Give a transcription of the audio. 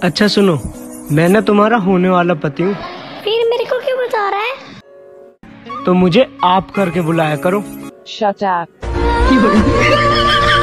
अच्छा सुनो, मैं ना तुम्हारा होने वाला पति हूँ। फिर मेरे को क्यों बता रहा है? तो मुझे आप करके बुलाया करो। Shut up.